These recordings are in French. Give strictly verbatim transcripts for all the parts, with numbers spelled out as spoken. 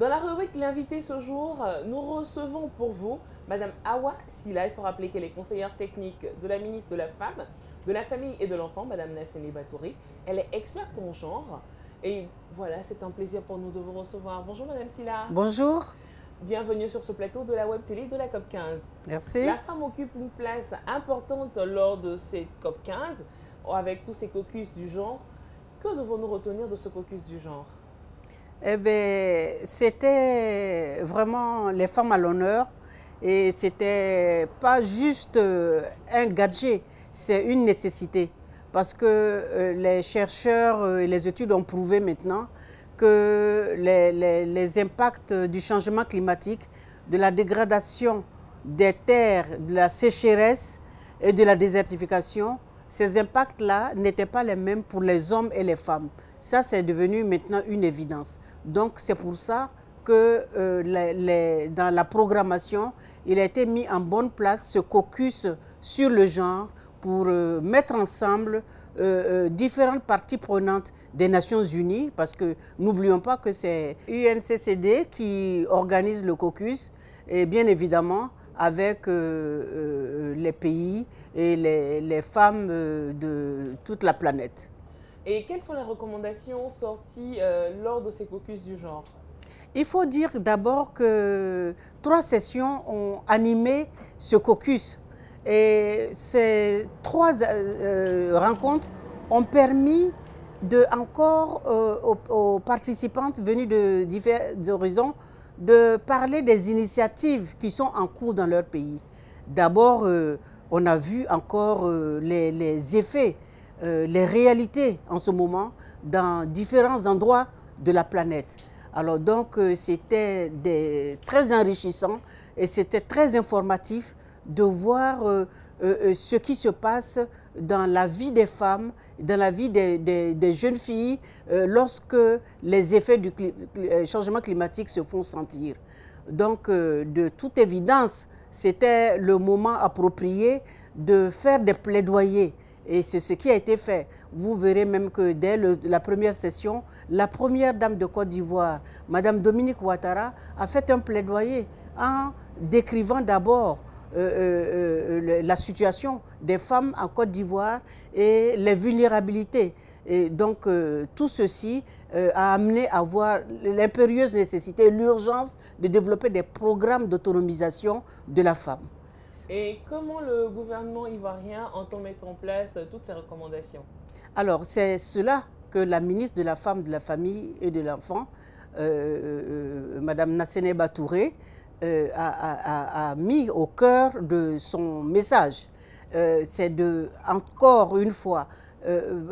Dans la rubrique L'invité ce jour, nous recevons pour vous Madame Awa Sila. Il faut rappeler qu'elle est conseillère technique de la ministre de la Femme, de la Famille et de l'Enfant, Madame Nassene Batouré. Elle est experte en genre. Et voilà, c'est un plaisir pour nous de vous recevoir. Bonjour Madame Sila. Bonjour. Bienvenue sur ce plateau de la web télé de la COP quinze. Merci. La femme occupe une place importante lors de cette COP quinze, avec tous ces caucus du genre. Que devons-nous retenir de ce caucus du genre? Eh bien, c'était vraiment les femmes à l'honneur et c'était pas juste un gadget, c'est une nécessité. Parce que les chercheurs et les études ont prouvé maintenant que les, les, les impacts du changement climatique, de la dégradation des terres, de la sécheresse et de la désertification, ces impacts-là n'étaient pas les mêmes pour les hommes et les femmes. Ça, c'est devenu maintenant une évidence. Donc, c'est pour ça que euh, les, les, dans la programmation, il a été mis en bonne place ce caucus sur le genre pour euh, mettre ensemble euh, euh, différentes parties prenantes des Nations Unies, parce que n'oublions pas que c'est U N C C D qui organise le caucus, et bien évidemment avec euh, euh, les pays et les, les femmes euh, de toute la planète. Et quelles sont les recommandations sorties euh, lors de ces caucus du genre? Il faut dire d'abord que trois sessions ont animé ce caucus. Et ces trois euh, rencontres ont permis de, encore euh, aux, aux participantes venues de divers horizons de parler des initiatives qui sont en cours dans leur pays. D'abord, euh, on a vu encore euh, les, les effets, euh, les réalités en ce moment dans différents endroits de la planète. Alors donc, euh, c'était très enrichissant et c'était très informatif de voir euh, euh, ce qui se passe dans la vie des femmes, dans la vie des, des, des jeunes filles, euh, lorsque les effets du cli changement climatique se font sentir. Donc, euh, de toute évidence, c'était le moment approprié de faire des plaidoyers. Et c'est ce qui a été fait. Vous verrez même que dès le, la première session, la première dame de Côte d'Ivoire, Madame Dominique Ouattara, a fait un plaidoyer en décrivant d'abord Euh, euh, la situation des femmes en Côte d'Ivoire et les vulnérabilités. Et donc, euh, tout ceci euh, a amené à voir l'impérieuse nécessité, l'urgence de développer des programmes d'autonomisation de la femme. Et comment le gouvernement ivoirien entend mettre en place toutes ces recommandations? Alors, c'est cela que la ministre de la Femme, de la Famille et de l'Enfant, euh, euh, Madame Nassene Batouré, Euh, a, a, a mis au cœur de son message. Euh, c'est de, encore une fois, euh,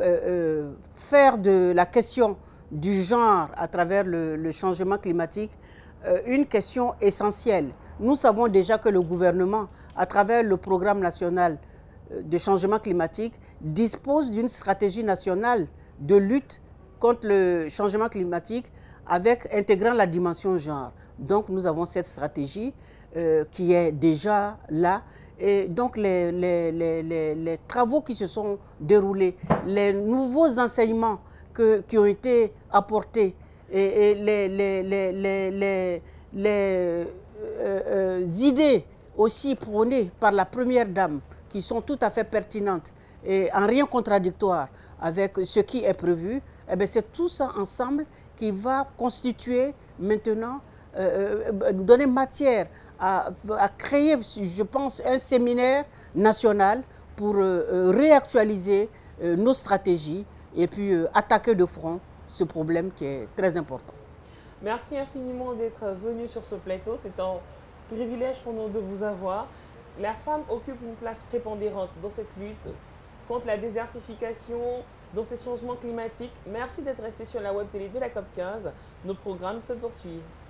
euh, faire de la question du genre à travers le, le changement climatique euh, une question essentielle. Nous savons déjà que le gouvernement, à travers le programme national de changement climatique, dispose d'une stratégie nationale de lutte contre le changement climatique avec intégrant la dimension genre. Donc nous avons cette stratégie euh, qui est déjà là. Et donc les, les, les, les, les travaux qui se sont déroulés, les nouveaux enseignements que, qui ont été apportés et, et les, les, les, les, les, les euh, euh, idées aussi prônées par la première dame qui sont tout à fait pertinentes et en rien contradictoire avec ce qui est prévu, eh bien c'est tout ça ensemble qui va constituer maintenant, euh, donner matière à, à créer, je pense, un séminaire national pour euh, réactualiser euh, nos stratégies et puis euh, attaquer de front ce problème qui est très important. Merci infiniment d'être venu sur ce plateau. C'est un privilège pour nous de vous avoir. La femme occupe une place prépondérante dans cette lutte contre la désertification, dans ces changements climatiques. Merci d'être resté sur la web télé de la COP quinze. Nos programmes se poursuivent.